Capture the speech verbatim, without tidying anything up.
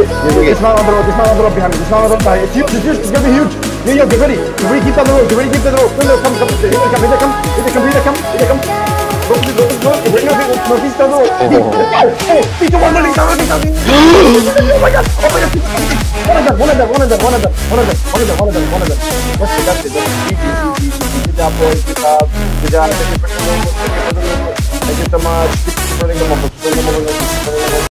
Dismount on the road, dismount on the road behind me, dismount on the road behind me. It's huge, it's huge, it's gonna be huge. Yo, yo, get ready. Get ready, keep on the road, get ready, keep on the road. No, no, come, come, here they come, here they come, here they come, here they come, here they come. Go, go, go, go, get ready, northeast on the road. Oh, Peter, one minute, one minute, one minute. Oh my god, oh my god. One of them, one of them, one of them, one of them, one of them, one of them, one of them, one of them. That's it, that's it, that's it. Easy, easy, easy. Good job, boys, good job. Good job, thank you for the road, thank you for the road. Thank you so much. Keep running them up, keep running them up.